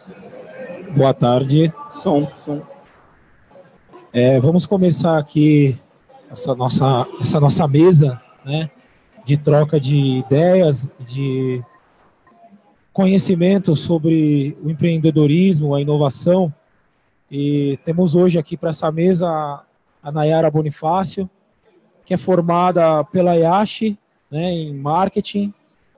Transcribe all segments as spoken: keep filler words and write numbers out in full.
Boa tarde. Som, som. É, vamos começar aqui essa nossa, essa nossa mesa, né, de troca de ideias, de conhecimento sobre o empreendedorismo, a inovação. E temos hoje aqui para essa mesa a Nayara Bonifácio, que é formada pela I A S H, né, em marketing,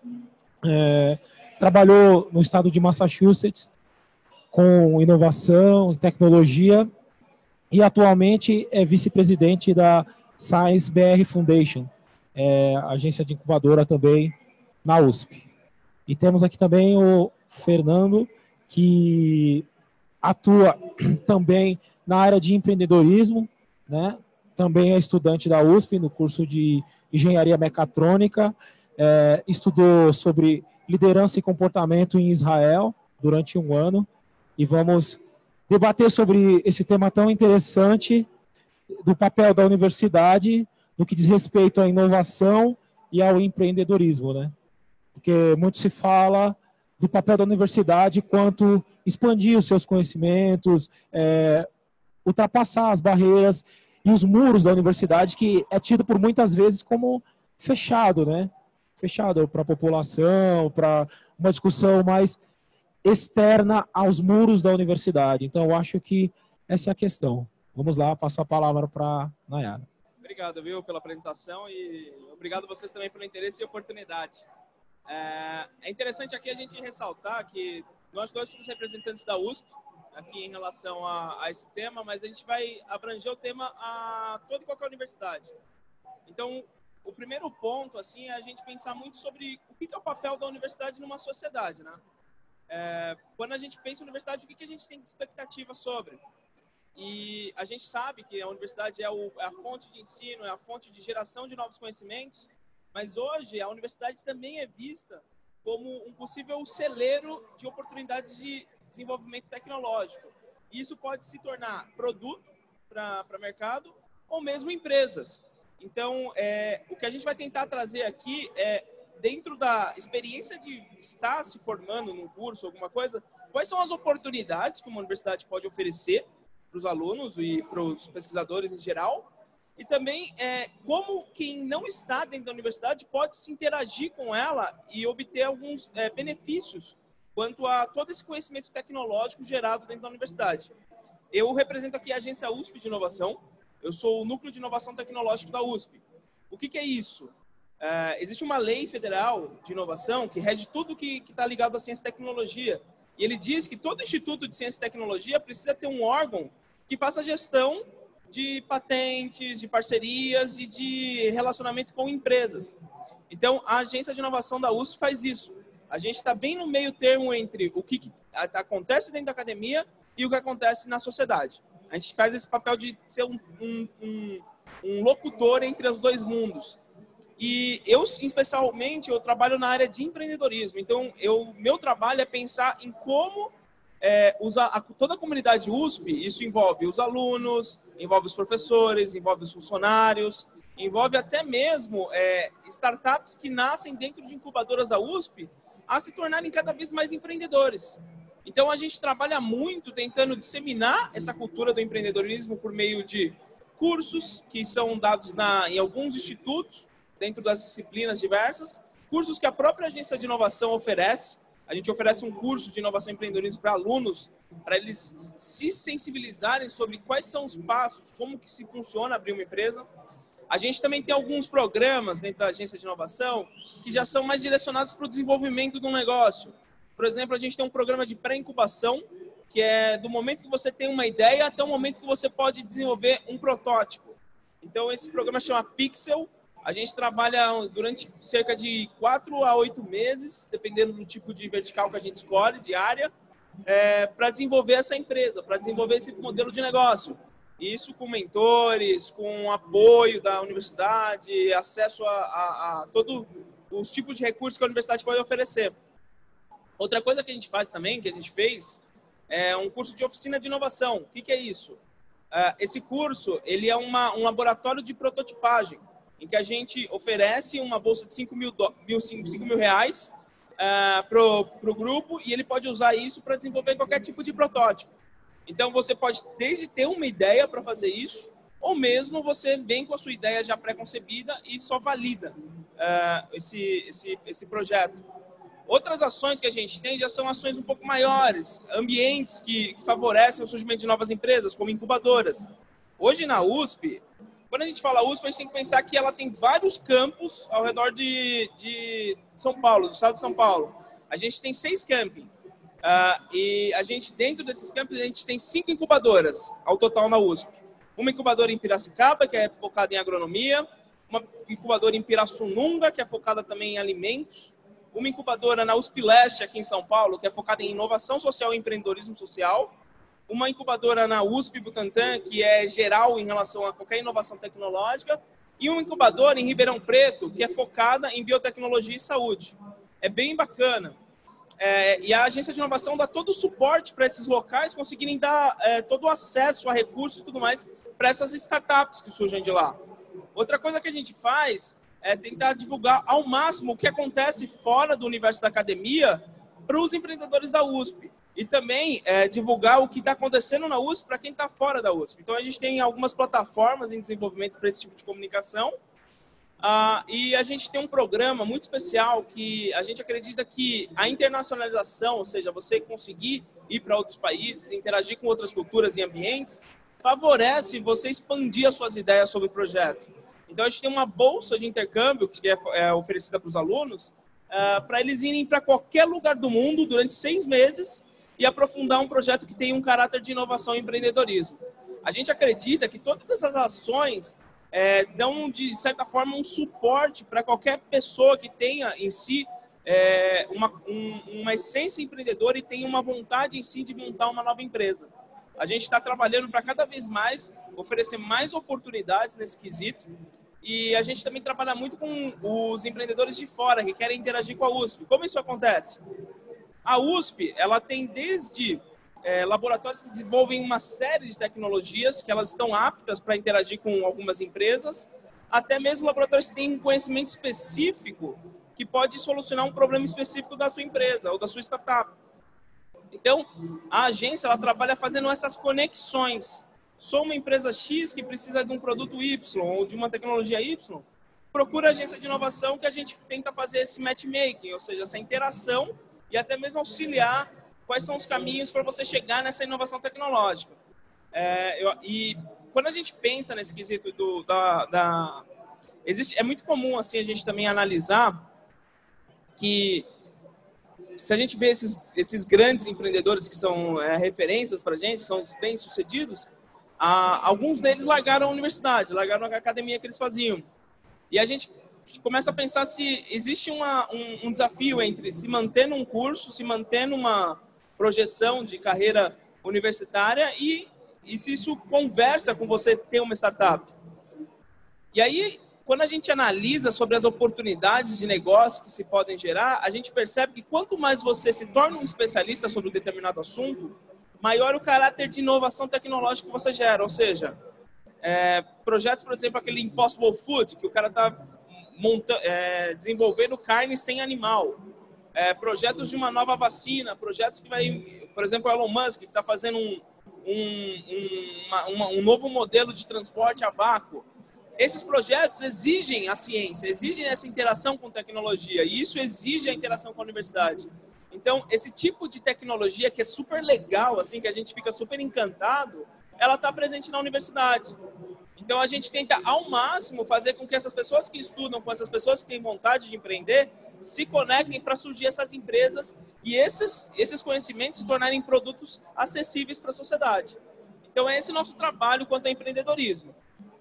é, trabalhou no estado de Massachusetts com inovação e tecnologia e atualmente é vice-presidente da Science B R Foundation, é, agência de incubadora também na U S P. E temos aqui também o Fernando, que atua também na área de empreendedorismo, né? Também é estudante da U S P no curso de engenharia mecatrônica, é, estudou sobre liderança e comportamento em Israel durante um ano, e vamos debater sobre esse tema tão interessante do papel da universidade no que diz respeito à inovação e ao empreendedorismo, né? Porque muito se fala do papel da universidade quanto expandir os seus conhecimentos, é, ultrapassar as barreiras e os muros da universidade, que é tido por muitas vezes como fechado, né? Fechado para a população, para uma discussão mais externa aos muros da universidade. Então, eu acho que essa é a questão. Vamos lá, passo a palavra para a Nayara. Obrigado, viu, pela apresentação e obrigado a vocês também pelo interesse e oportunidade. É interessante aqui a gente ressaltar que nós dois somos representantes da U S P aqui em relação a, a esse tema, mas a gente vai abranger o tema a toda e qualquer universidade. Então, o primeiro ponto assim, é a gente pensar muito sobre o que é o papel da universidade numa sociedade, né? É, quando a gente pensa em universidade, o que a gente tem de expectativa sobre? E a gente sabe que a universidade é, o, é a fonte de ensino, é a fonte de geração de novos conhecimentos, mas hoje a universidade também é vista como um possível celeiro de oportunidades de desenvolvimento tecnológico. E isso pode se tornar produto para o mercado ou mesmo empresas. Então, é, o que a gente vai tentar trazer aqui é, dentro da experiência de estar se formando num curso, alguma coisa, quais são as oportunidades que uma universidade pode oferecer para os alunos e para os pesquisadores em geral, e também é, como quem não está dentro da universidade pode se interagir com ela e obter alguns é, benefícios quanto a todo esse conhecimento tecnológico gerado dentro da universidade. Eu represento aqui a Agência U S P de Inovação, eu sou o Núcleo de Inovação Tecnológica da U S P. O que, que é isso? É, existe uma lei federal de inovação que rege tudo que está ligado à ciência e tecnologia. E ele diz que todo instituto de ciência e tecnologia precisa ter um órgão que faça gestão de patentes, de parcerias e de relacionamento com empresas. Então, a Agência de Inovação da U S P faz isso. A gente está bem no meio termo entre o que, que acontece dentro da academia e o que acontece na sociedade. A gente faz esse papel de ser um, um, um, um locutor entre os dois mundos. E eu, especialmente, eu trabalho na área de empreendedorismo. Então, eu, meu trabalho é pensar em como é, usar a, toda a comunidade U S P, isso envolve os alunos, envolve os professores, envolve os funcionários, envolve até mesmo é, startups que nascem dentro de incubadoras da U S P a se tornarem cada vez mais empreendedores. Então, a gente trabalha muito tentando disseminar essa cultura do empreendedorismo por meio de cursos que são dados na, em alguns institutos, dentro das disciplinas diversas, cursos que a própria agência de inovação oferece. A gente oferece um curso de inovação e empreendedorismo para alunos, para eles se sensibilizarem sobre quais são os passos, como que se funciona abrir uma empresa. A gente também tem alguns programas dentro da agência de inovação que já são mais direcionados para o desenvolvimento de um negócio. Por exemplo, a gente tem um programa de pré-incubação, que é do momento que você tem uma ideia até o momento que você pode desenvolver um protótipo. Então, esse programa chama Pixel. A gente trabalha durante cerca de quatro a oito meses, dependendo do tipo de vertical que a gente escolhe, de área, é, para desenvolver essa empresa, para desenvolver esse modelo de negócio. Isso com mentores, com apoio da universidade, acesso a, a, a todos os tipos de recursos que a universidade pode oferecer. Outra coisa que a gente faz também, que a gente fez, é um curso de oficina de inovação. O que, que é isso? Uh, esse curso ele é uma, um laboratório de prototipagem, em que a gente oferece uma bolsa de cinco mil, cinco mil reais uh, para o grupo e ele pode usar isso para desenvolver qualquer tipo de protótipo. Então, você pode desde ter uma ideia para fazer isso, ou mesmo você vem com a sua ideia já pré-concebida e só valida uh, esse, esse, esse projeto. Outras ações que a gente tem já são ações um pouco maiores, ambientes que favorecem o surgimento de novas empresas, como incubadoras. Hoje na U S P, quando a gente fala U S P, a gente tem que pensar que ela tem vários campos ao redor de, de São Paulo, do estado de São Paulo. A gente tem seis campos. Uh, e a gente, dentro desses campos, a gente tem cinco incubadoras ao total na U S P. Uma incubadora em Piracicaba, que é focada em agronomia. Uma incubadora em Pirassununga, que é focada também em alimentos. Uma incubadora na U S P Leste, aqui em São Paulo, que é focada em inovação social e empreendedorismo social. Uma incubadora na U S P Butantã, que é geral em relação a qualquer inovação tecnológica. E uma incubadora em Ribeirão Preto, que é focada em biotecnologia e saúde. É bem bacana. É, e a agência de inovação dá todo o suporte para esses locais conseguirem dar é, todo o acesso a recursos e tudo mais para essas startups que surgem de lá. Outra coisa que a gente faz é tentar divulgar ao máximo o que acontece fora do universo da academia para os empreendedores da U S P. E também é, divulgar o que está acontecendo na U S P para quem está fora da U S P. Então, a gente tem algumas plataformas em desenvolvimento para esse tipo de comunicação. Uh, e a gente tem um programa muito especial que a gente acredita que a internacionalização, ou seja, você conseguir ir para outros países, interagir com outras culturas e ambientes, favorece você expandir as suas ideias sobre o projeto. Então, a gente tem uma bolsa de intercâmbio que é, é oferecida para os alunos, uh, para eles irem para qualquer lugar do mundo durante seis meses e aprofundar um projeto que tem um caráter de inovação e empreendedorismo. A gente acredita que todas essas ações É, dão, de certa forma, um suporte para qualquer pessoa que tenha em si é, uma, um, uma essência empreendedora e tenha uma vontade em si de montar uma nova empresa. A gente está trabalhando para cada vez mais oferecer mais oportunidades nesse quesito e a gente também trabalha muito com os empreendedores de fora que querem interagir com a U S P. Como isso acontece? A U S P ela tem desde É, laboratórios que desenvolvem uma série de tecnologias que elas estão aptas para interagir com algumas empresas, até mesmo laboratórios que têm um conhecimento específico que pode solucionar um problema específico da sua empresa ou da sua startup. Então, a agência ela trabalha fazendo essas conexões. Sou uma empresa X que precisa de um produto Y ou de uma tecnologia Y, procura a agência de inovação que a gente tenta fazer esse matchmaking, ou seja, essa interação e até mesmo auxiliar quais são os caminhos para você chegar nessa inovação tecnológica. É, eu, e quando a gente pensa nesse quesito do, da... da existe, é muito comum assim, a gente também analisar que se a gente vê esses, esses grandes empreendedores que são é, referências para a gente, são os bem-sucedidos, ah, alguns deles largaram a universidade, largaram a academia que eles faziam. E a gente começa a pensar se existe uma, um, um desafio entre se manter num curso, se manter numa projeção de carreira universitária e, e se isso conversa com você ter uma startup. E aí, quando a gente analisa sobre as oportunidades de negócio que se podem gerar, a gente percebe que quanto mais você se torna um especialista sobre um determinado assunto, maior o caráter de inovação tecnológica que você gera. Ou seja, é, projetos, por exemplo, aquele Impossible Food, que o cara está é, desenvolvendo carne sem animal. É, projetos de uma nova vacina, projetos que vai, por exemplo, o Elon Musk, que está fazendo um, um, um, uma, uma, um novo modelo de transporte a vácuo. Esses projetos exigem a ciência, exigem essa interação com tecnologia, e isso exige a interação com a universidade. Então, esse tipo de tecnologia que é super legal, assim, que a gente fica super encantado, ela está presente na universidade. Então, a gente tenta, ao máximo, fazer com que essas pessoas que estudam, com essas pessoas que têm vontade de empreender, se conectem para surgir essas empresas e esses, esses conhecimentos se tornarem produtos acessíveis para a sociedade. Então, é esse nosso trabalho quanto ao empreendedorismo.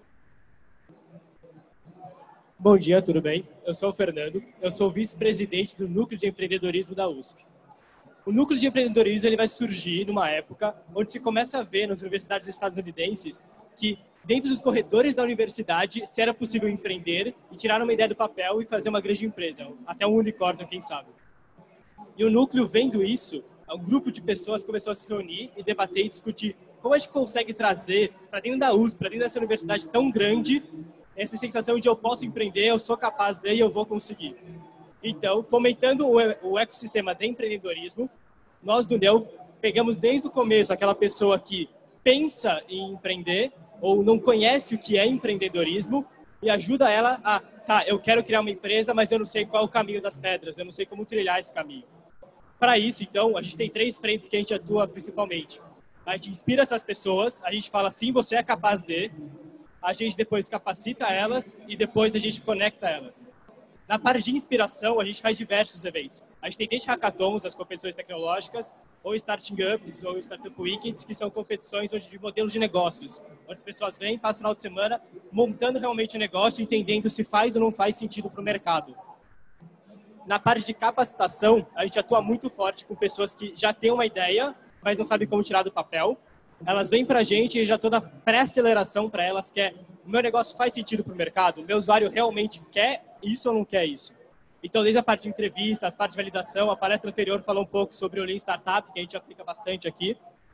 Bom dia, tudo bem? Eu sou o Fernando, eu sou vice-presidente do Núcleo de Empreendedorismo da U S P. O Núcleo de Empreendedorismo ele vai surgir numa época onde se começa a ver nas universidades estadunidenses que dentro dos corredores da universidade se era possível empreender e tirar uma ideia do papel e fazer uma grande empresa, até um unicórnio, quem sabe. E o Núcleo, vendo isso, um grupo de pessoas começou a se reunir e debater e discutir como a gente consegue trazer para dentro da U S P, para dentro dessa universidade tão grande, essa sensação de eu posso empreender, eu sou capaz de e eu vou conseguir. Então, fomentando o ecossistema de empreendedorismo, nós do Neo pegamos desde o começo aquela pessoa que pensa em empreender ou não conhece o que é empreendedorismo e ajuda ela a, tá, eu quero criar uma empresa, mas eu não sei qual é o caminho das pedras, eu não sei como trilhar esse caminho. Para isso, então, a gente tem três frentes que a gente atua principalmente. A gente inspira essas pessoas, a gente fala sim, você é capaz de, a gente depois capacita elas e depois a gente conecta elas. Na parte de inspiração, a gente faz diversos eventos. A gente tem desde hackathons, as competições tecnológicas, ou starting ups, ou startup weekends, que são competições hoje de modelos de negócios, onde as pessoas vêm, passam o final de semana montando realmente o negócio, entendendo se faz ou não faz sentido para o mercado. Na parte de capacitação, a gente atua muito forte com pessoas que já têm uma ideia, mas não sabem como tirar do papel. Elas vêm para a gente e já toda pré-aceleração para elas, que é, o meu negócio faz sentido para o mercado? O meu usuário realmente quer isso ou não quer isso? Então, desde a parte de entrevistas, a parte de validação, a palestra anterior falou um pouco sobre o Lean Startup, que a gente aplica bastante aqui.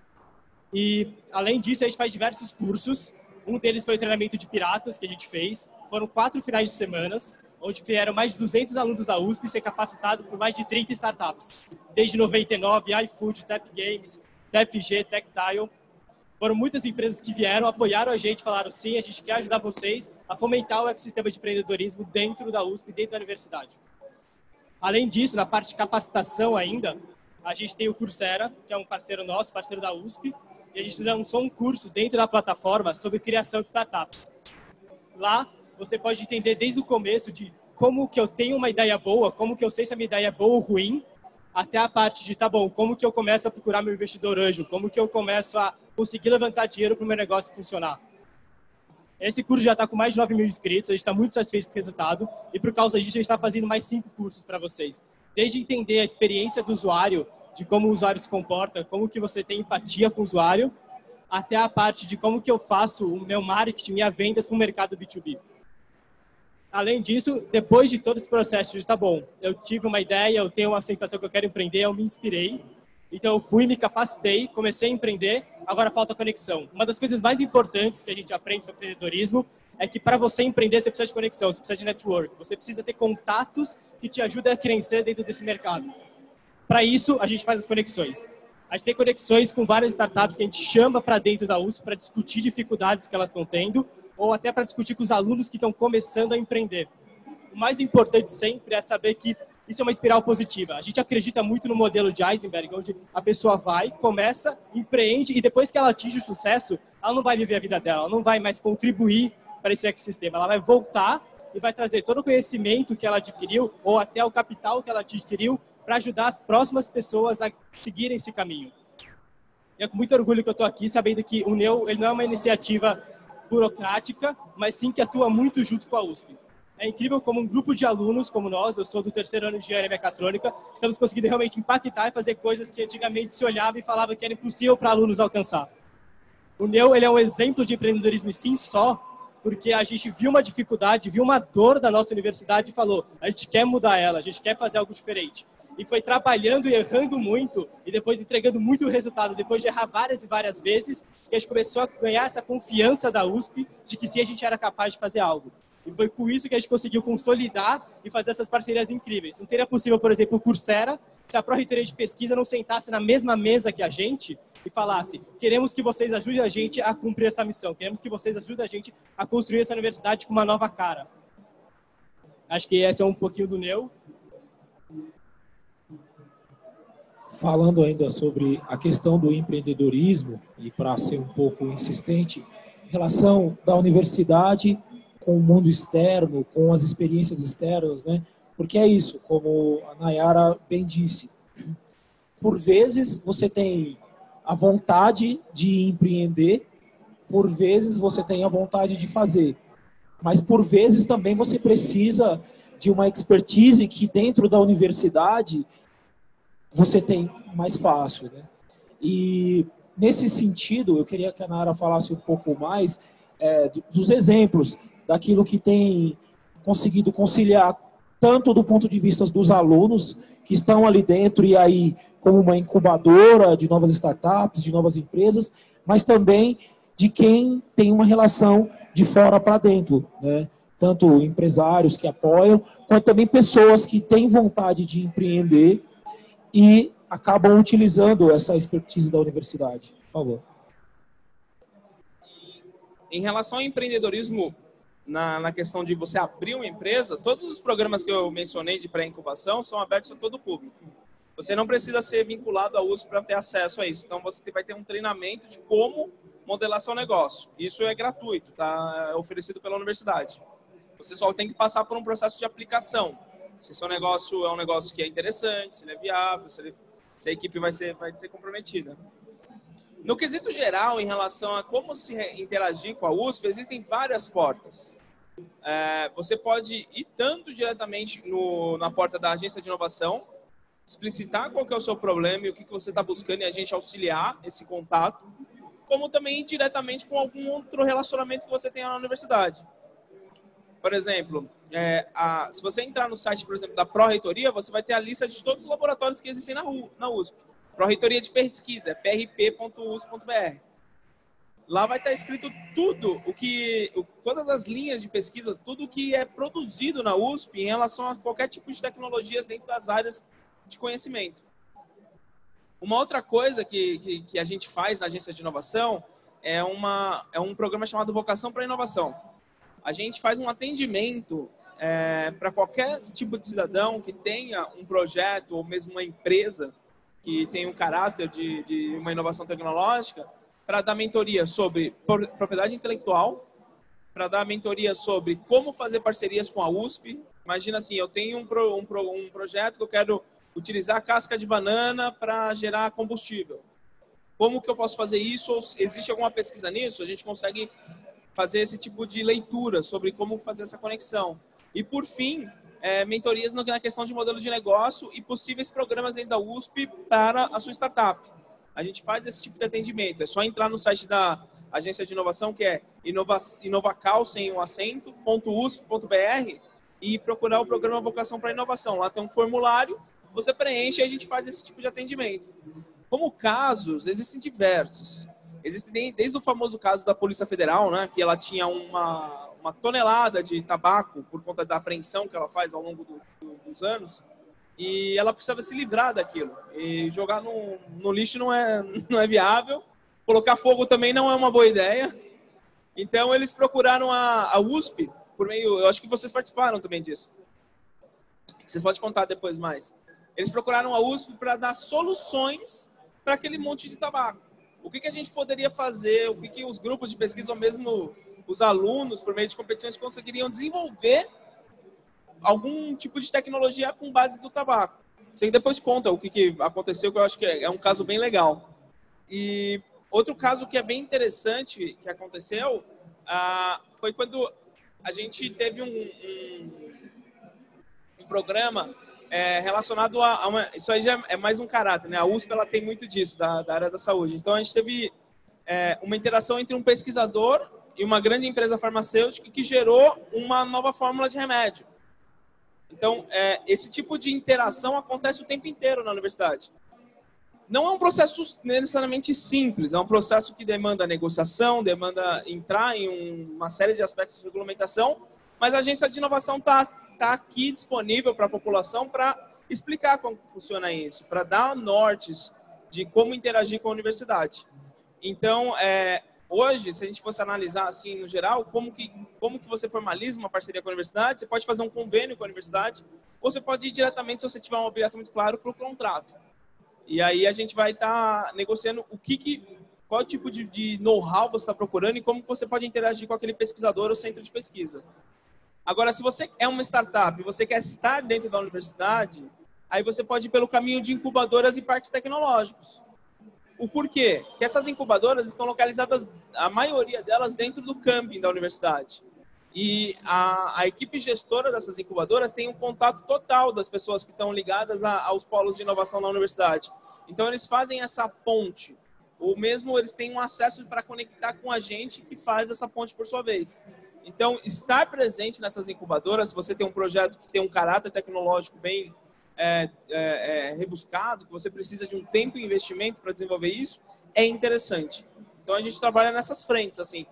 E, além disso, a gente faz diversos cursos. Um deles foi o treinamento de piratas, que a gente fez. Foram quatro finais de semanas, onde vieram mais de duzentos alunos da U S P ser capacitados por mais de trinta startups. Desde noventa e nove, iFood, Tap Games, T F G, Tactile. Foram muitas empresas que vieram, apoiaram a gente, falaram sim, a gente quer ajudar vocês a fomentar o ecossistema de empreendedorismo dentro da U S P, dentro da universidade. Além disso, na parte de capacitação ainda, a gente tem o Coursera, que é um parceiro nosso, parceiro da U S P, e a gente lançou um curso dentro da plataforma sobre criação de startups. Lá, você pode entender desde o começo de como que eu tenho uma ideia boa, como que eu sei se a minha ideia é boa ou ruim, até a parte de, tá bom, como que eu começo a procurar meu investidor anjo, como que eu começo a conseguir levantar dinheiro para o meu negócio funcionar. Esse curso já está com mais de nove mil inscritos, a gente está muito satisfeito com o resultado e por causa disso a gente está fazendo mais cinco cursos para vocês. Desde entender a experiência do usuário, de como o usuário se comporta, como que você tem empatia com o usuário, até a parte de como que eu faço o meu marketing, minhas vendas para o mercado B dois B. Além disso, depois de todo esse processo de, tá bom, eu tive uma ideia, eu tenho uma sensação que eu quero empreender, eu me inspirei, então eu fui, me capacitei, comecei a empreender, agora falta conexão. Uma das coisas mais importantes que a gente aprende sobre empreendedorismo é que para você empreender você precisa de conexão, você precisa de network, você precisa ter contatos que te ajudem a crescer dentro desse mercado. Para isso, a gente faz as conexões. A gente tem conexões com várias startups que a gente chama para dentro da U S P para discutir dificuldades que elas estão tendo, ou até para discutir com os alunos que estão começando a empreender. O mais importante sempre é saber que isso é uma espiral positiva. A gente acredita muito no modelo de Heisenberg, onde a pessoa vai, começa, empreende e depois que ela atinge o sucesso, ela não vai viver a vida dela, ela não vai mais contribuir para esse ecossistema. Ela vai voltar e vai trazer todo o conhecimento que ela adquiriu ou até o capital que ela adquiriu para ajudar as próximas pessoas a seguirem esse caminho. E é com muito orgulho que eu estou aqui, sabendo que o Neo ele não é uma iniciativa burocrática, mas sim que atua muito junto com a U S P. É incrível como um grupo de alunos como nós, eu sou do terceiro ano de engenharia mecatrônica, estamos conseguindo realmente impactar e fazer coisas que antigamente se olhava e falava que era impossível para alunos alcançar. O Neo ele é um exemplo de empreendedorismo sim só, porque a gente viu uma dificuldade, viu uma dor da nossa universidade e falou, a gente quer mudar ela, a gente quer fazer algo diferente. E foi trabalhando e errando muito e depois entregando muito resultado, depois de errar várias e várias vezes, que a gente começou a ganhar essa confiança da U S P de que sim, a gente era capaz de fazer algo. E foi com isso que a gente conseguiu consolidar e fazer essas parcerias incríveis. Não seria possível, por exemplo, o Coursera, se a Pró-Reitoria de Pesquisa não sentasse na mesma mesa que a gente e falasse, queremos que vocês ajudem a gente a cumprir essa missão, queremos que vocês ajudem a gente a construir essa universidade com uma nova cara. Acho que esse é um pouquinho do Neo. Falando ainda sobre a questão do empreendedorismo, e para ser um pouco insistente, em relação da universidade com o mundo externo, com as experiências externas, né? Porque é isso, como a Nayara bem disse, por vezes você tem a vontade de empreender, por vezes você tem a vontade de fazer, mas por vezes também você precisa de uma expertise que dentro da universidade você tem mais fácil, né? E nesse sentido, eu queria que a Nayara falasse um pouco mais é, dos exemplos, daquilo que tem conseguido conciliar tanto do ponto de vista dos alunos que estão ali dentro e aí como uma incubadora de novas startups, de novas empresas, mas também de quem tem uma relação de fora para dentro, né? tanto empresários que apoiam, quanto também pessoas que têm vontade de empreender e acabam utilizando essa expertise da universidade. Por favor. Em relação ao empreendedorismo, na, na questão de você abrir uma empresa, todos os programas que eu mencionei de pré-incubação são abertos a todo o público. Você não precisa ser vinculado à U S P para ter acesso a isso. Então, você vai ter um treinamento de como modelar seu negócio. Isso é gratuito, tá? É oferecido pela universidade. Você só tem que passar por um processo de aplicação. Se seu negócio é um negócio que é interessante, se ele é viável, se, ele, se a equipe vai ser, vai ser comprometida. No quesito geral, em relação a como se interagir com a U S P, existem várias portas. É, você pode ir tanto diretamente no, na porta da agência de inovação, explicitar qual que é o seu problema e o que, que você está buscando e a gente auxiliar esse contato, como também ir diretamente com algum outro relacionamento que você tenha na universidade. Por exemplo, é, a, se você entrar no site, por exemplo, da Pró-Reitoria, você vai ter a lista de todos os laboratórios que existem na, U, na U S P. Pró-Reitoria de Pesquisa, é p r p ponto u s p ponto b r. Lá vai estar escrito tudo, o que, o, todas as linhas de pesquisa, tudo o que é produzido na U S P em relação a qualquer tipo de tecnologias dentro das áreas de conhecimento. Uma outra coisa que, que, que a gente faz na agência de inovação é, uma, é um programa chamado Vocação para a Inovação. A gente faz um atendimento é, para qualquer tipo de cidadão que tenha um projeto ou mesmo uma empresa que tem um caráter de, de uma inovação tecnológica, para dar mentoria sobre propriedade intelectual, para dar mentoria sobre como fazer parcerias com a U S P. Imagina assim, eu tenho um, pro, um, pro, um projeto que eu quero utilizar casca de banana para gerar combustível. Como que eu posso fazer isso? Ou existe alguma pesquisa nisso? A gente consegue fazer esse tipo de leitura sobre como fazer essa conexão. E, por fim, é, mentorias na questão de modelo de negócio e possíveis programas dentro da U S P para a sua startup. A gente faz esse tipo de atendimento. É só entrar no site da agência de inovação, que é inova, inovacal, sem um acento, ponto u s p ponto b r, e procurar o programa Vocação para Inovação. Lá tem um formulário, você preenche e a gente faz esse tipo de atendimento. Como casos, existem diversos. Existem desde o famoso caso da Polícia Federal, né, que ela tinha uma, uma tonelada de tabaco por conta da apreensão que ela faz ao longo do, do, dos anos, e ela precisava se livrar daquilo. E jogar no, no lixo não é, não é viável, colocar fogo também não é uma boa ideia. Então, eles procuraram a, a U S P, por meio, eu acho que vocês participaram também disso. Vocês podem contar depois mais. Eles procuraram a U S P para dar soluções para aquele monte de tabaco. O que, que a gente poderia fazer, o que, que os grupos de pesquisa, ou mesmo os alunos, por meio de competições, conseguiriam desenvolver algum tipo de tecnologia com base do tabaco. Você depois conta o que, que aconteceu, que eu acho que é um caso bem legal. E outro caso que é bem interessante que aconteceu ah, foi quando a gente teve um, um, um programa É, relacionado a, a uma, isso aí já é mais um caráter, né? A U S P ela tem muito disso, da, da área da saúde. Então, a gente teve é, uma interação entre um pesquisador e uma grande empresa farmacêutica que gerou uma nova fórmula de remédio. Então, é, esse tipo de interação acontece o tempo inteiro na universidade. Não é um processo necessariamente simples, é um processo que demanda negociação, demanda entrar em um, uma série de aspectos de regulamentação, mas a agência de inovação está está aqui disponível para a população para explicar como funciona isso, para dar nortes de como interagir com a universidade. Então, é, hoje, se a gente fosse analisar assim no geral, como que, como que você formaliza uma parceria com a universidade, você pode fazer um convênio com a universidade, ou você pode ir diretamente, se você tiver um objeto muito claro, para o contrato. E aí a gente vai estar tá negociando o que, que qual tipo de, de know-how você está procurando e como você pode interagir com aquele pesquisador ou centro de pesquisa. Agora, se você é uma startup e você quer estar dentro da universidade, aí você pode ir pelo caminho de incubadoras e parques tecnológicos. O porquê? Que essas incubadoras estão localizadas, a maioria delas, dentro do camping da universidade. E a, a equipe gestora dessas incubadoras tem um contato total das pessoas que estão ligadas a, aos polos de inovação na universidade. Então, eles fazem essa ponte. Ou mesmo eles têm um acesso para conectar com a gente que faz essa ponte por sua vez. Então, estar presente nessas incubadoras, se você tem um projeto que tem um caráter tecnológico bem é, é, é, rebuscado, que você precisa de um tempo e investimento para desenvolver isso, é interessante. Então, a gente trabalha nessas frentes, assim,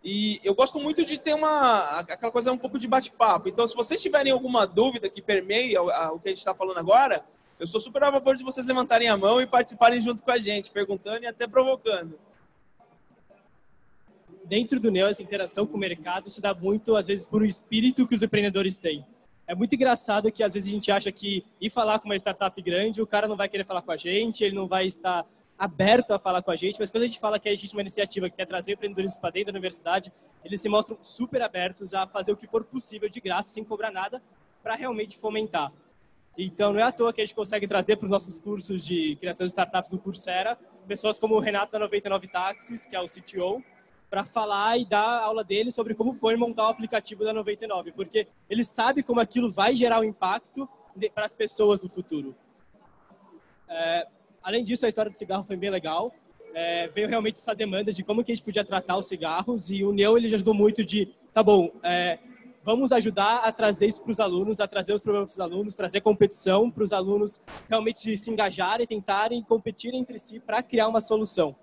E eu gosto muito de ter uma aquela coisa um pouco de bate-papo. Então, se vocês tiverem alguma dúvida que permeie o, a, o que a gente está falando agora, eu sou super a favor de vocês levantarem a mão e participarem junto com a gente, perguntando e até provocando. Dentro do Neo, essa interação com o mercado se dá muito, às vezes, por um espírito que os empreendedores têm. É muito engraçado que, às vezes, a gente acha que ir falar com uma startup grande, o cara não vai querer falar com a gente, ele não vai estar aberto a falar com a gente, mas quando a gente fala que a gente tem uma iniciativa que quer trazer empreendedorismo para dentro da universidade, eles se mostram super abertos a fazer o que for possível de graça, sem cobrar nada, para realmente fomentar. Então, não é à toa que a gente consegue trazer para os nossos cursos de criação de startups no Coursera, pessoas como o Renato da noventa e nove Táxis, que é o C T O, para falar e dar aula dele sobre como foi montar o aplicativo da noventa e nove, porque ele sabe como aquilo vai gerar um impacto para as pessoas no futuro. É, além disso, a história do cigarro foi bem legal. É, veio realmente essa demanda de como que a gente podia tratar os cigarros, e o Neo ele já ajudou muito de, tá bom, é, vamos ajudar a trazer isso para os alunos, a trazer os problemas para os alunos, trazer competição para os alunos realmente se engajarem, tentarem competir entre si para criar uma solução.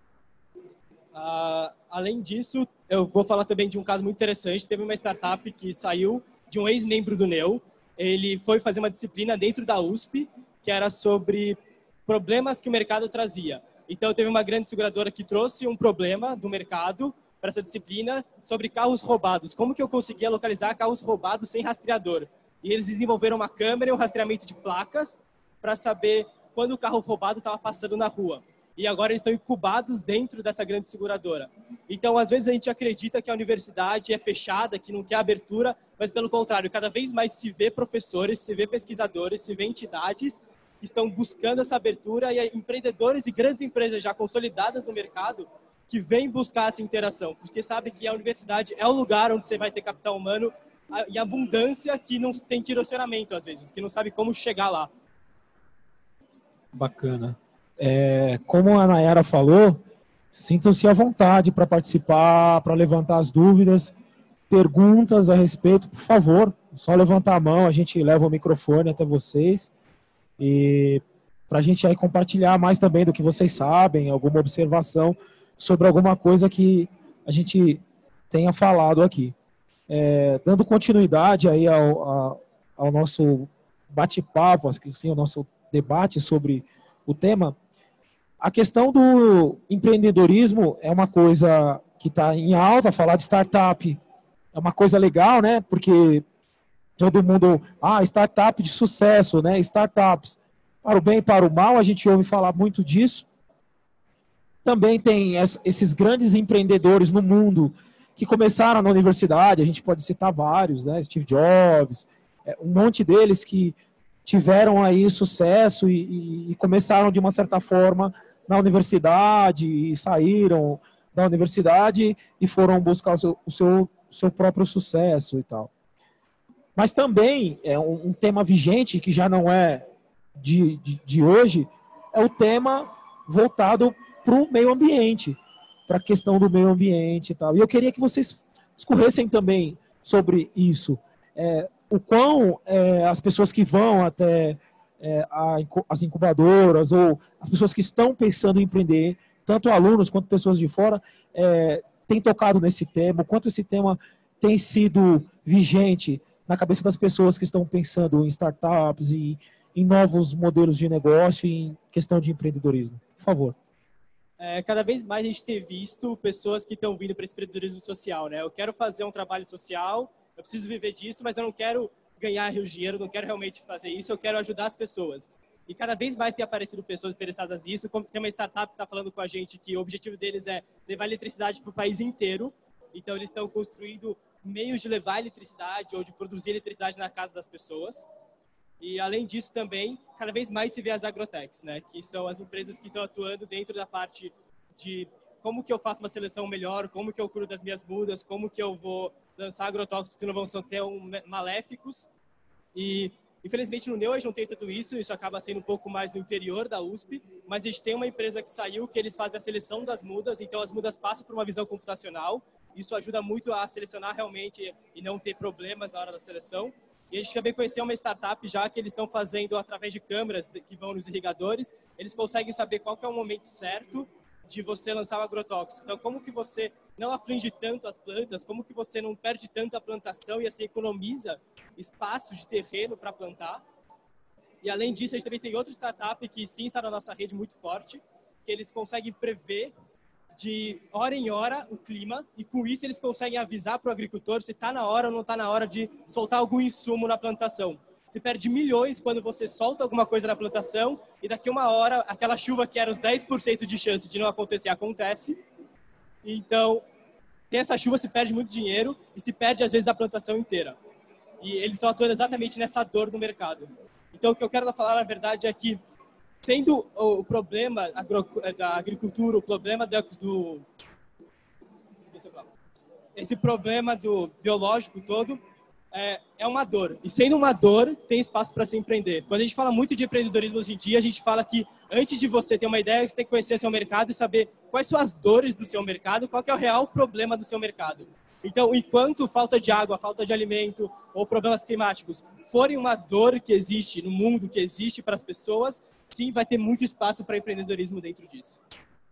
Uh, além disso, eu vou falar também de um caso muito interessante. Teve uma startup que saiu de um ex-membro do Neo. Ele foi fazer uma disciplina dentro da U S P, que era sobre problemas que o mercado trazia. Então, teve uma grande seguradora que trouxe um problema do mercado para essa disciplina sobre carros roubados. Como que eu conseguia localizar carros roubados sem rastreador? E eles desenvolveram uma câmera e um rastreamento de placas para saber quando o carro roubado estava passando na rua. E agora eles estão incubados dentro dessa grande seguradora. Então, às vezes, a gente acredita que a universidade é fechada, que não quer abertura, mas, pelo contrário, cada vez mais se vê professores, se vê pesquisadores, se vê entidades que estão buscando essa abertura, e empreendedores e grandes empresas já consolidadas no mercado que vêm buscar essa interação, porque sabe que a universidade é o lugar onde você vai ter capital humano e abundância que não tem direcionamento, às vezes, que não sabe como chegar lá. Bacana. É, como a Nayara falou, sintam-se à vontade para participar, para levantar as dúvidas, perguntas a respeito, por favor, só levantar a mão, a gente leva o microfone até vocês, e para a gente aí compartilhar mais também do que vocês sabem, alguma observação sobre alguma coisa que a gente tenha falado aqui. É, dando continuidade aí ao, ao, ao nosso bate-papo, assim, ao nosso debate sobre o tema, a questão do empreendedorismo é uma coisa que está em alta. Falar de startup é uma coisa legal, né? Porque todo mundo, ah, startup de sucesso, né? Startups, para o bem e para o mal, a gente ouve falar muito disso. Também tem esses grandes empreendedores no mundo que começaram na universidade, a gente pode citar vários, né? Steve Jobs, um monte deles que tiveram aí sucesso e, e, e começaram de uma certa forma na universidade e saíram da universidade e foram buscar o seu, o seu, o seu próprio sucesso e tal. Mas também é um, um tema vigente que já não é de, de, de hoje, é o tema voltado para o meio ambiente, para a questão do meio ambiente e tal. E eu queria que vocês discorressem também sobre isso. É, o quão é, as pessoas que vão até é, a, as incubadoras ou as pessoas que estão pensando em empreender, tanto alunos quanto pessoas de fora, é, têm tocado nesse tema, o quanto esse tema tem sido vigente na cabeça das pessoas que estão pensando em startups e em novos modelos de negócio e em questão de empreendedorismo. Por favor. É, cada vez mais a gente tem visto pessoas que estão vindo para esse empreendedorismo social, né? Eu quero fazer um trabalho social, eu preciso viver disso, mas eu não quero ganhar rio de dinheiro, não quero realmente fazer isso, eu quero ajudar as pessoas. E cada vez mais tem aparecido pessoas interessadas nisso, como tem uma startup que está falando com a gente que o objetivo deles é levar eletricidade para o país inteiro. Então eles estão construindo meios de levar eletricidade ou de produzir eletricidade na casa das pessoas. E além disso também, cada vez mais se vê as agrotechs, né? Que são as empresas que estão atuando dentro da parte de como que eu faço uma seleção melhor, como que eu cuido das minhas mudas, como que eu vou lançar agrotóxicos que não vão ser tão maléficos. E, infelizmente, no Neo a gente não tem tanto isso, isso acaba sendo um pouco mais no interior da U S P, mas a gente tem uma empresa que saiu que eles fazem a seleção das mudas, então as mudas passam por uma visão computacional, isso ajuda muito a selecionar realmente e não ter problemas na hora da seleção. E a gente também conheceu uma startup já que eles estão fazendo através de câmeras que vão nos irrigadores, eles conseguem saber qual que é o momento certo de você lançar o agrotóxico. Então, como que você não aflige tanto as plantas, como que você não perde tanto a plantação e assim economiza espaço de terreno para plantar. E além disso, a gente também tem outra startup que sim está na nossa rede muito forte, que eles conseguem prever de hora em hora o clima e com isso eles conseguem avisar para o agricultor se está na hora ou não está na hora de soltar algum insumo na plantação. Você perde milhões quando você solta alguma coisa na plantação e daqui uma hora aquela chuva que era os dez por cento de chance de não acontecer, acontece. Então, tem essa chuva, se perde muito dinheiro e se perde às vezes a plantação inteira. E eles estão atuando exatamente nessa dor no mercado. Então, o que eu quero falar, na verdade, é que sendo o problema da agricultura, o problema do... Esqueci a palavra. Esse problema do biológico todo, É, é uma dor. E sendo uma dor, tem espaço para se empreender. Quando a gente fala muito de empreendedorismo hoje em dia, a gente fala que antes de você ter uma ideia, você tem que conhecer seu mercado e saber quais são as dores do seu mercado, qual que é o real problema do seu mercado. Então, enquanto falta de água, falta de alimento ou problemas climáticos forem uma dor que existe no mundo, que existe para as pessoas, sim, vai ter muito espaço para empreendedorismo dentro disso.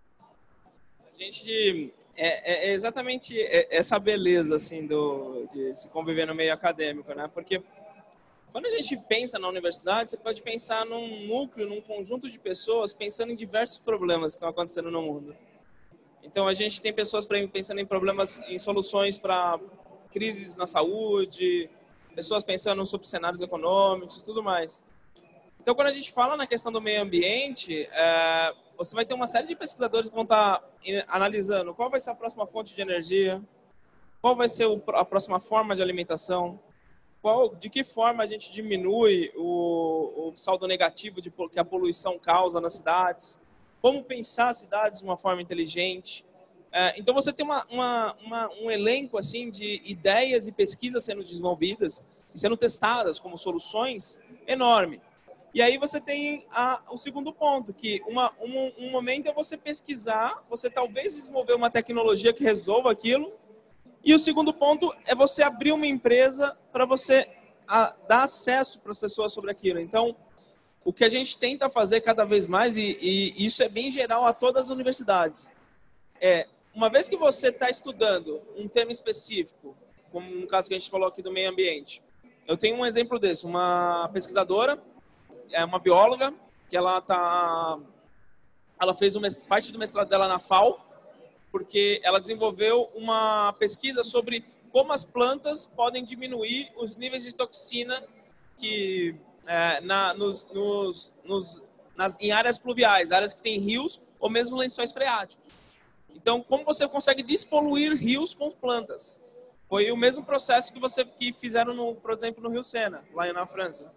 A gente é, é exatamente essa beleza assim do de se conviver no meio acadêmico, né? Porque quando a gente pensa na universidade, você pode pensar num núcleo, num conjunto de pessoas pensando em diversos problemas que estão acontecendo no mundo. Então a gente tem pessoas pensando em problemas, em soluções para crises na saúde, pessoas pensando sobre cenários econômicos e tudo mais. Então quando a gente fala na questão do meio ambiente, é, você vai ter uma série de pesquisadores que vão estar analisando qual vai ser a próxima fonte de energia, qual vai ser a próxima forma de alimentação, qual, de que forma a gente diminui o, o saldo negativo de, que a poluição causa nas cidades, como pensar as cidades de uma forma inteligente. É, então você tem uma, uma, uma, um elenco assim, de ideias e pesquisas sendo desenvolvidas e sendo testadas como soluções enorme. E aí você tem a, o segundo ponto, que uma, um, um momento é você pesquisar, você talvez desenvolver uma tecnologia que resolva aquilo, e o segundo ponto é você abrir uma empresa para você a, dar acesso para as pessoas sobre aquilo. Então, o que a gente tenta fazer cada vez mais, e, e isso é bem geral a todas as universidades, é, uma vez que você está estudando um tema específico, como no caso que a gente falou aqui do meio ambiente, eu tenho um exemplo desse, uma pesquisadora, é uma bióloga, que ela tá, ela fez uma, parte do mestrado dela na F A O, porque ela desenvolveu uma pesquisa sobre como as plantas podem diminuir os níveis de toxina que, é, na, nos, nos, nos, nas, em áreas pluviais, áreas que têm rios ou mesmo lençóis freáticos. Então, como você consegue despoluir rios com plantas? Foi o mesmo processo que, você, que fizeram, no, por exemplo, no Rio Sena, lá na França.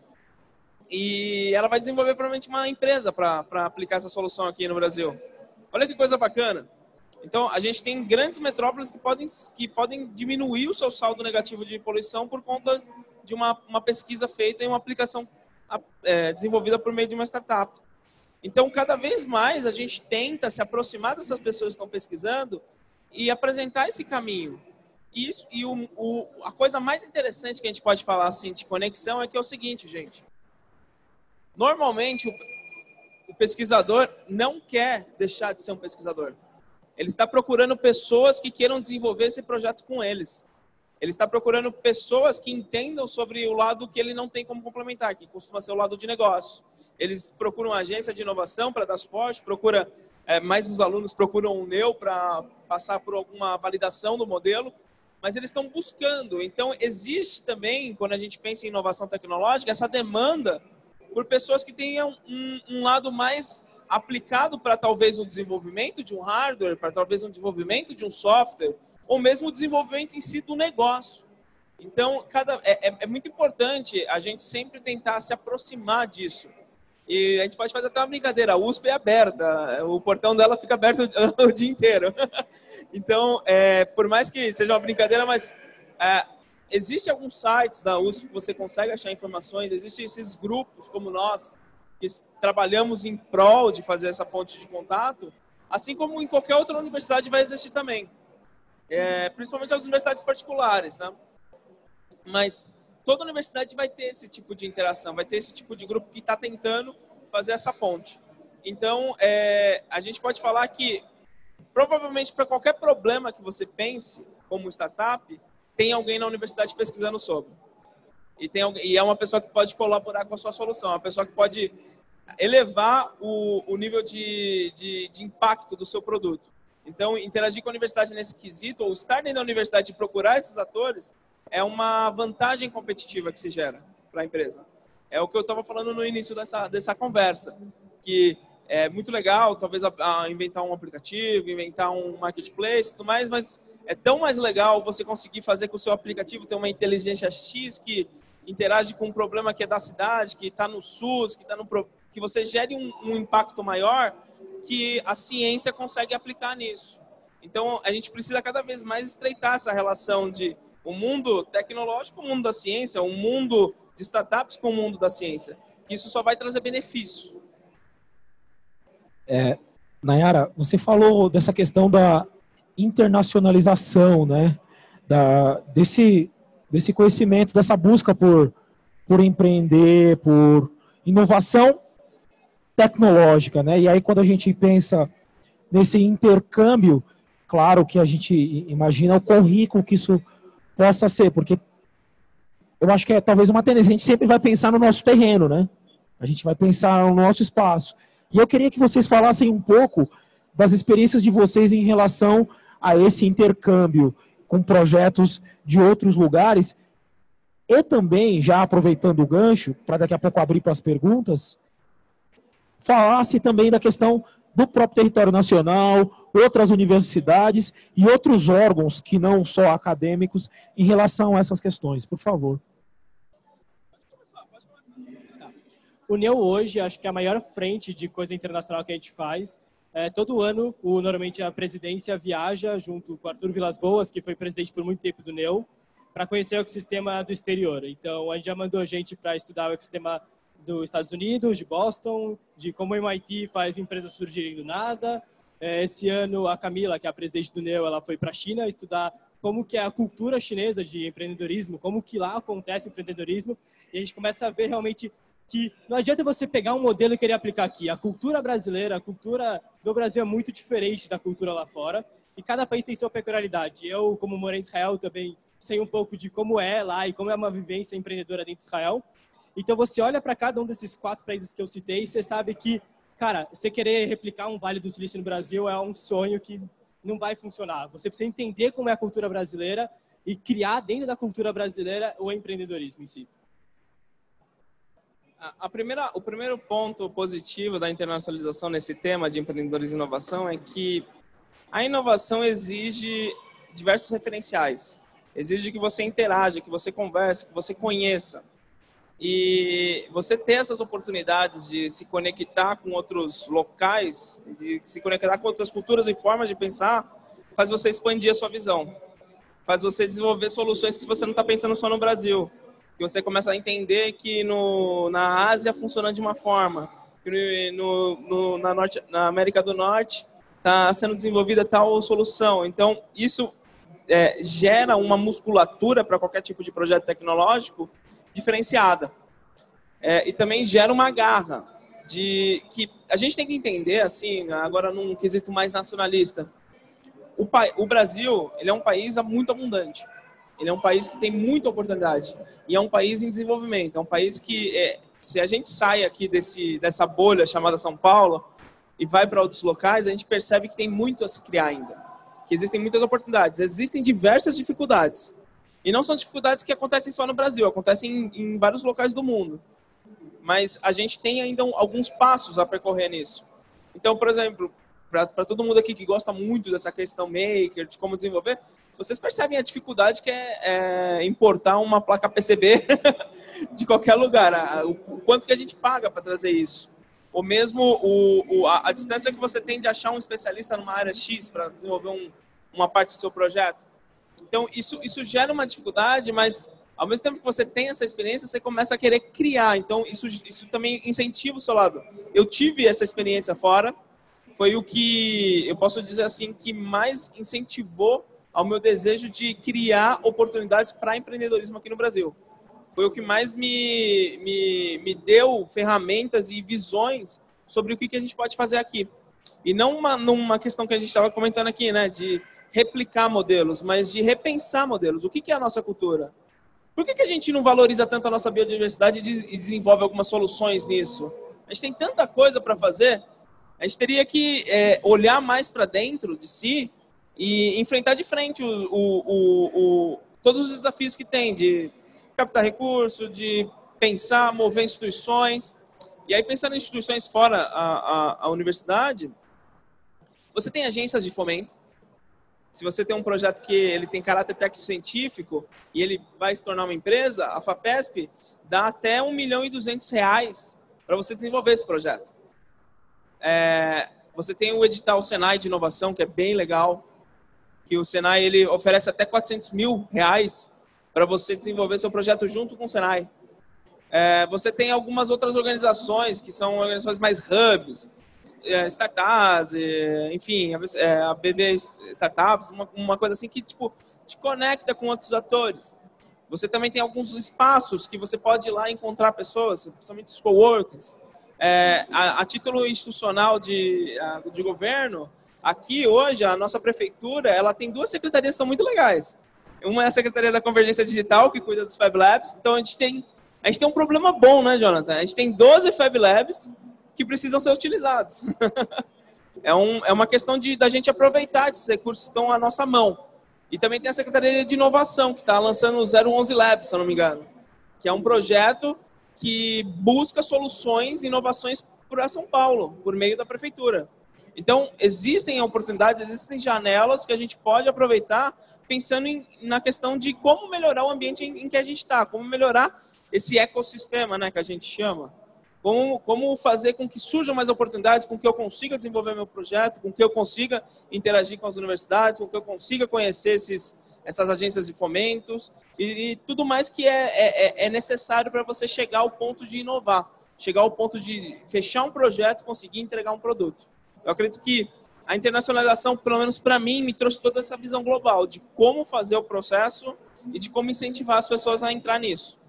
E ela vai desenvolver provavelmente uma empresa para aplicar essa solução aqui no Brasil. Olha que coisa bacana. Então, a gente tem grandes metrópoles que podem, que podem diminuir o seu saldo negativo de poluição por conta de uma, uma pesquisa feita e uma aplicação é, desenvolvida por meio de uma startup. Então, cada vez mais a gente tenta se aproximar dessas pessoas que estão pesquisando e apresentar esse caminho. Isso, e o, o, a coisa mais interessante que a gente pode falar assim, de conexão é que é o seguinte, gente. Normalmente, o, o pesquisador não quer deixar de ser um pesquisador. Ele está procurando pessoas que queiram desenvolver esse projeto com eles. Ele está procurando pessoas que entendam sobre o lado que ele não tem como complementar, que costuma ser o lado de negócio. Eles procuram uma agência de inovação para dar suporte, procura, é, mais os alunos procuram um N E U para passar por alguma validação do modelo, mas eles estão buscando. Então, existe também, quando a gente pensa em inovação tecnológica, essa demanda por pessoas que tenham um, um lado mais aplicado para talvez o desenvolvimento de um hardware, para talvez o desenvolvimento de um software, ou mesmo o desenvolvimento em si do negócio. Então, cada, é, é muito importante a gente sempre tentar se aproximar disso. E a gente pode fazer até uma brincadeira, a U S P é aberta, o portão dela fica aberto o, o dia inteiro. Então, é, por mais que seja uma brincadeira, mas é, existem alguns sites da U S P que você consegue achar informações, existem esses grupos como nós, que trabalhamos em prol de fazer essa ponte de contato, assim como em qualquer outra universidade vai existir também. É, principalmente as universidades particulares, né? Mas toda universidade vai ter esse tipo de interação, vai ter esse tipo de grupo que está tentando fazer essa ponte. Então, é, a gente pode falar que provavelmente para qualquer problema que você pense, como startup, tem alguém na universidade pesquisando sobre. E, tem, e é uma pessoa que pode colaborar com a sua solução, uma pessoa que pode elevar o, o nível de, de, de impacto do seu produto. Então, interagir com a universidade nesse quesito, ou estar dentro da universidade e procurar esses atores, é uma vantagem competitiva que se gera para a empresa. É o que eu estava falando no início dessa, dessa conversa, que é muito legal, talvez, a, a inventar um aplicativo, inventar um marketplace e tudo mais, mas é tão mais legal você conseguir fazer com o seu aplicativo ter uma inteligência X que interage com um problema que é da cidade, que está no SUS, que, tá no, que você gere um, um impacto maior que a ciência consegue aplicar nisso. Então, a gente precisa cada vez mais estreitar essa relação de o mundo tecnológico com o mundo da ciência, o mundo de startups com o mundo da ciência. Isso só vai trazer benefício. É, Nayara, você falou dessa questão da internacionalização, né? Da, desse, desse conhecimento, dessa busca por, por empreender, por inovação tecnológica, né? E aí quando a gente pensa nesse intercâmbio, claro que a gente imagina o quão rico que isso possa ser, porque eu acho que é talvez uma tendência, a gente sempre vai pensar no nosso terreno, né? A gente vai pensar no nosso espaço. E eu queria que vocês falassem um pouco das experiências de vocês em relação a esse intercâmbio com projetos de outros lugares e também, já aproveitando o gancho, para daqui a pouco abrir para as perguntas, falasse também da questão do próprio território nacional, outras universidades e outros órgãos que não só acadêmicos em relação a essas questões, por favor. O N E U hoje, acho que é a maior frente de coisa internacional que a gente faz. É, todo ano, o, normalmente a presidência viaja junto com o Arthur Vilas Boas, que foi presidente por muito tempo do N E U, para conhecer o ecossistema do exterior. Então, a gente já mandou gente para estudar o ecossistema dos Estados Unidos, de Boston, de como o M I T faz empresas surgirem do nada. É, esse ano, a Camila, que é a presidente do N E U, ela foi para a China estudar como que é a cultura chinesa de empreendedorismo, como que lá acontece o empreendedorismo, e a gente começa a ver realmente que não adianta você pegar um modelo e querer aplicar aqui. A cultura brasileira, a cultura do Brasil é muito diferente da cultura lá fora, e cada país tem sua peculiaridade. Eu, como morei em Israel, também sei um pouco de como é lá e como é uma vivência empreendedora dentro de Israel. Então, você olha para cada um desses quatro países que eu citei e você sabe que, cara, você querer replicar um Vale do Silício no Brasil é um sonho que não vai funcionar. Você precisa entender como é a cultura brasileira e criar dentro da cultura brasileira o empreendedorismo em si. A primeira, o primeiro ponto positivo da internacionalização nesse tema de empreendedorismo e inovação é que a inovação exige diversos referenciais. Exige que você interaja, que você converse, que você conheça. E você ter essas oportunidades de se conectar com outros locais, de se conectar com outras culturas e formas de pensar, faz você expandir a sua visão. Faz você desenvolver soluções que você não está pensando só no Brasil. Que você começa a entender que no, na Ásia funciona de uma forma, que no, no, na, Norte, na América do Norte está sendo desenvolvida tal solução. Então, isso é, gera uma musculatura para qualquer tipo de projeto tecnológico diferenciada. É, e também gera uma garra de que a gente tem que entender, assim, agora num quesito mais nacionalista, o, o Brasil ele é um país muito abundante. Ele é um país que tem muita oportunidade e é um país em desenvolvimento. É um país que, é, se a gente sai aqui desse, dessa bolha chamada São Paulo e vai para outros locais, a gente percebe que tem muito a se criar ainda. Que existem muitas oportunidades. Existem diversas dificuldades. E não são dificuldades que acontecem só no Brasil, acontecem em, em vários locais do mundo. Mas a gente tem ainda um, alguns passos a percorrer nisso. Então, por exemplo, para todo mundo aqui que gosta muito dessa questão maker, de como desenvolver, vocês percebem a dificuldade que é, é importar uma placa P C B de qualquer lugar, a, o, o quanto que a gente paga para trazer isso. Ou mesmo o, o, a, a distância que você tem de achar um especialista numa área X para desenvolver um, uma parte do seu projeto. Então, isso, isso gera uma dificuldade, mas ao mesmo tempo que você tem essa experiência, você começa a querer criar. Então, isso, isso também incentiva o seu lado. Eu tive essa experiência fora, foi o que, eu posso dizer assim, que mais incentivou ao meu desejo de criar oportunidades para empreendedorismo aqui no Brasil. Foi o que mais me, me, me deu ferramentas e visões sobre o que, que a gente pode fazer aqui. E não uma, numa questão que a gente estava comentando aqui, né, de replicar modelos, mas de repensar modelos. O que, que é a nossa cultura? Por que, que a gente não valoriza tanto a nossa biodiversidade e desenvolve algumas soluções nisso? A gente tem tanta coisa para fazer, a gente teria que é, olhar mais para dentro de si e enfrentar de frente o, o, o, o, todos os desafios que tem de captar recurso, de pensar, mover instituições. E aí, pensando em instituições fora a, a, a universidade, você tem agências de fomento. Se você tem um projeto que ele tem caráter técnico-científico e ele vai se tornar uma empresa, a FAPESP dá até um milhão e duzentos reais para você desenvolver esse projeto. É, você tem o edital Senai de inovação, que é bem legal, que o Senai ele oferece até quatrocentos mil reais para você desenvolver seu projeto junto com o Senai. É, você tem algumas outras organizações que são organizações mais hubs, startups, enfim, a B V Startups, uma, uma coisa assim que tipo, te conecta com outros atores. Você também tem alguns espaços que você pode ir lá encontrar pessoas, principalmente os coworkers. É, a, a título institucional de, de governo, aqui hoje a nossa prefeitura ela tem duas secretarias que são muito legais. Uma é a Secretaria da Convergência Digital, que cuida dos Fab Labs. Então a gente tem, a gente tem um problema bom, né, Jonathan? A gente tem doze Fab Labs que precisam ser utilizados. é, um, é uma questão de da gente aproveitar esses recursos que estão à nossa mão. E também tem a Secretaria de Inovação, que está lançando o zero onze Labs, se eu não me engano, que é um projeto que busca soluções e inovações para São Paulo, por meio da prefeitura. Então, existem oportunidades, existem janelas que a gente pode aproveitar pensando em, na questão de como melhorar o ambiente em, em que a gente está, como melhorar esse ecossistema, né, que a gente chama. Como, como fazer com que surjam mais oportunidades, com que eu consiga desenvolver meu projeto, com que eu consiga interagir com as universidades, com que eu consiga conhecer esses, essas agências de fomentos e, e tudo mais que é, é, é necessário para você chegar ao ponto de inovar, chegar ao ponto de fechar um projeto e conseguir entregar um produto. Eu acredito que a internacionalização, pelo menos para mim, me trouxe toda essa visão global de como fazer o processo e de como incentivar as pessoas a entrar nisso.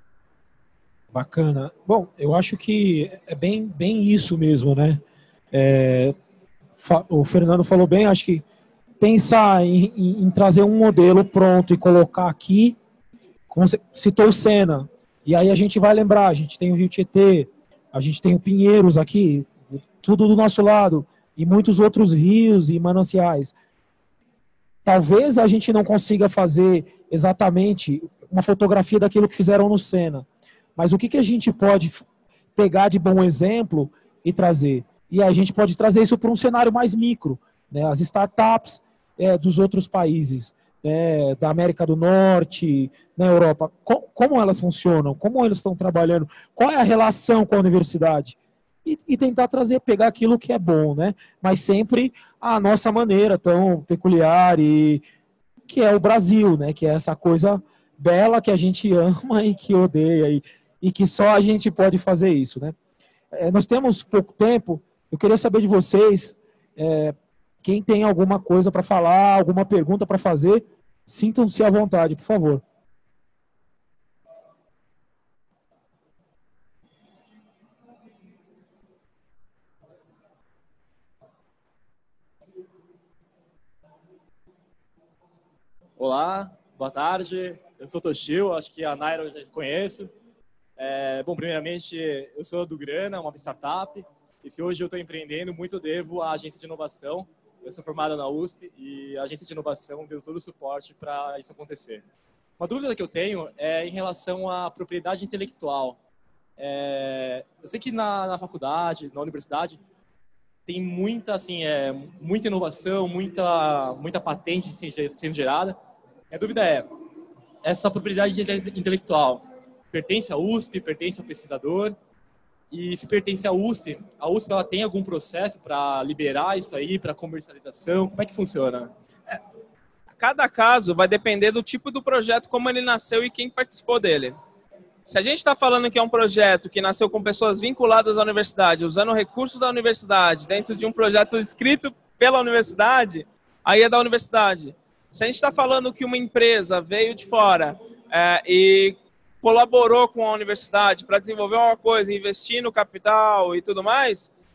Bacana. Bom, eu acho que é bem, bem isso mesmo, né? É, o Fernando falou bem, acho que pensar em, em, em trazer um modelo pronto e colocar aqui, como você citou o Sena, e aí a gente vai lembrar, a gente tem o Rio Tietê, a gente tem o Pinheiros aqui, tudo do nosso lado, e muitos outros rios e mananciais. Talvez a gente não consiga fazer exatamente uma fotografia daquilo que fizeram no Sena, mas o que, que a gente pode pegar de bom exemplo e trazer? E a gente pode trazer isso para um cenário mais micro, né? As startups é, dos outros países, é, da América do Norte, na Europa, co como elas funcionam, como eles estão trabalhando, qual é a relação com a universidade? E, e tentar trazer, pegar aquilo que é bom, né? Mas sempre a nossa maneira tão peculiar e que é o Brasil, né? Que é essa coisa bela que a gente ama e que odeia e, e que só a gente pode fazer isso, né? É, nós temos pouco tempo, eu queria saber de vocês, é, quem tem alguma coisa para falar, alguma pergunta para fazer, sintam-se à vontade, por favor. Olá, boa tarde. Eu sou Toshio, acho que a Naira eu já conheço. É, bom, primeiramente, eu sou do Grana, uma startup. E se hoje eu estou empreendendo, muito devo à agência de inovação. Eu sou formada na U S P e a agência de inovação deu todo o suporte para isso acontecer. Uma dúvida que eu tenho é em relação à propriedade intelectual. É, eu sei que na, na faculdade, na universidade, tem muita, assim, é, muita inovação, muita, muita patente sendo gerada. Minha dúvida é, essa propriedade intelectual pertence à U S P, pertence ao pesquisador? E se pertence à U S P, a U S P ela tem algum processo para liberar isso aí, para comercialização? Como é que funciona? É, cada caso vai depender do tipo do projeto, como ele nasceu e quem participou dele. Se a gente está falando que é um projeto que nasceu com pessoas vinculadas à universidade, usando recursos da universidade, dentro de um projeto escrito pela universidade, aí é da universidade. Se a gente está falando que uma empresa veio de fora é, e colaborou com a universidade para desenvolver uma coisa, investir no capital e tudo mais,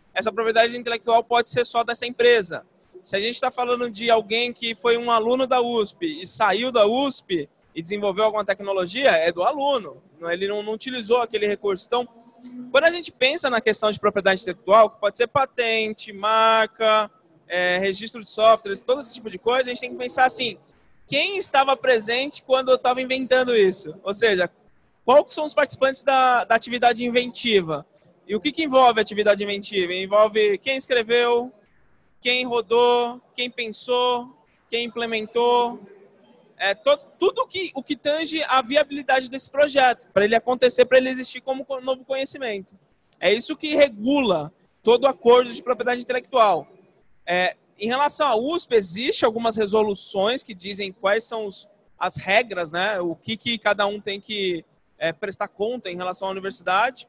essa propriedade intelectual pode ser só dessa empresa. Se a gente está falando de alguém que foi um aluno da U S P e saiu da U S P e desenvolveu alguma tecnologia, é do aluno. Ele não, não utilizou aquele recurso. Então, quando a gente pensa na questão de propriedade intelectual, que pode ser patente, marca, é, registro de softwares, todo esse tipo de coisa, a gente tem que pensar assim, quem estava presente quando eu estava inventando isso? Ou seja, quais são os participantes da, da atividade inventiva? E o que, que envolve a atividade inventiva? Envolve quem escreveu, quem rodou, quem pensou, quem implementou, é, to, tudo que, o que tange a viabilidade desse projeto, para ele acontecer, para ele existir como novo conhecimento. É isso que regula todo acordo de propriedade intelectual. É, em relação à U S P, existem algumas resoluções que dizem quais são os, as regras, né, o que, que cada um tem que é, prestar conta em relação à universidade,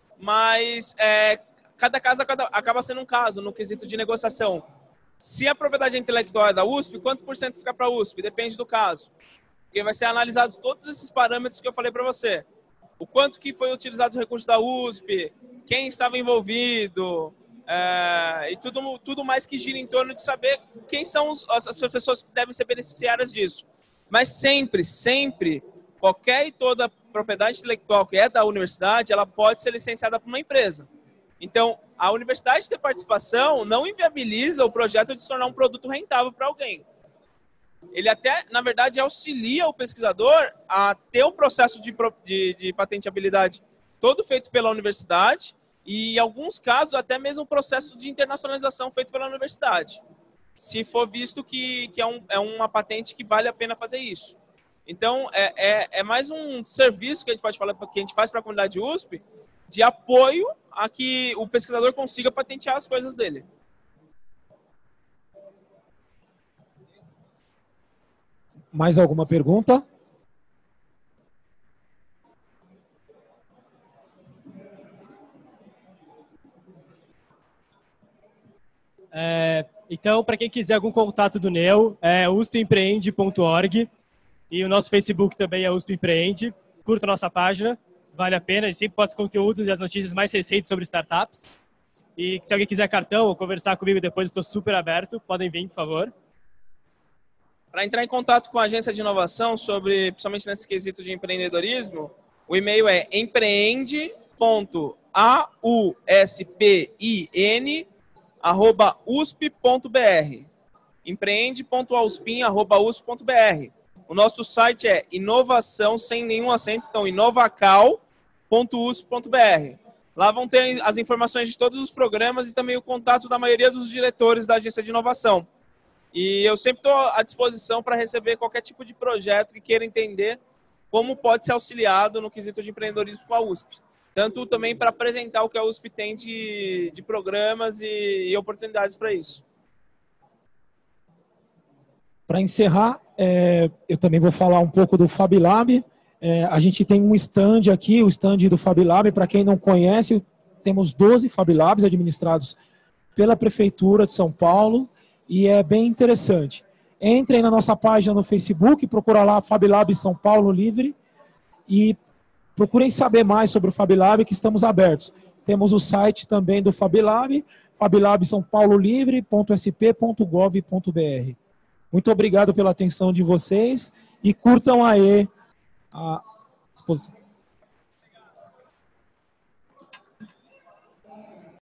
mas é, cada caso acaba sendo um caso no quesito de negociação. Se a propriedade intelectual é da U S P, quanto por cento fica para a U S P? Depende do caso. Porque vai ser analisado todos esses parâmetros que eu falei para você. O quanto que foi utilizado os recursos da U S P, quem estava envolvido, é, e tudo, tudo mais que gira em torno de saber quem são os, as, as pessoas que devem ser beneficiárias disso. Mas sempre, sempre, qualquer e toda propriedade intelectual que é da universidade, ela pode ser licenciada por uma empresa. Então, a universidade ter participação não inviabiliza o projeto de se tornar um produto rentável para alguém. Ele até, na verdade, auxilia o pesquisador a ter o processo de, de, de patenteabilidade todo feito pela universidade e, em alguns casos, até mesmo o processo de internacionalização feito pela universidade, se for visto que, que é, um, é uma patente que vale a pena fazer isso. Então, é, é, é mais um serviço que a gente pode falar, que a gente faz para a comunidade U S P, de apoio a que o pesquisador consiga patentear as coisas dele. Mais alguma pergunta? É, então, para quem quiser algum contato do Neo, é u s p empreende ponto org e o nosso Facebook também é U S P Empreende. Curta a nossa página, vale a pena. A gente sempre posta conteúdos e as notícias mais recentes sobre startups. E se alguém quiser cartão ou conversar comigo depois, estou super aberto. Podem vir, por favor. Para entrar em contato com a agência de inovação sobre, principalmente nesse quesito de empreendedorismo, o e-mail é empreende ponto a u s p i n arroba u s p ponto b r empreende ponto a u s p i n arroba u s p ponto b r. O nosso site é inovação sem nenhum acento, então inovacal ponto u s p ponto b r. Lá vão ter as informações de todos os programas e também o contato da maioria dos diretores da agência de inovação. E eu sempre estou à disposição para receber qualquer tipo de projeto que queira entender como pode ser auxiliado no quesito de empreendedorismo com a U S P. Tanto também para apresentar o que a U S P tem de, de programas e, e oportunidades para isso. Para encerrar, é, eu também vou falar um pouco do FabLab. É, a gente tem um stand aqui, o stand do FabLab. Para quem não conhece, temos doze FabLabs administrados pela Prefeitura de São Paulo. E é bem interessante. Entrem na nossa página no Facebook, procura lá FabLab São Paulo Livre e procurem saber mais sobre o FabLab, que estamos abertos. Temos o site também do FabLab, fablab são paulo livre ponto s p ponto gov ponto b r. Muito obrigado pela atenção de vocês e curtam aí a exposição.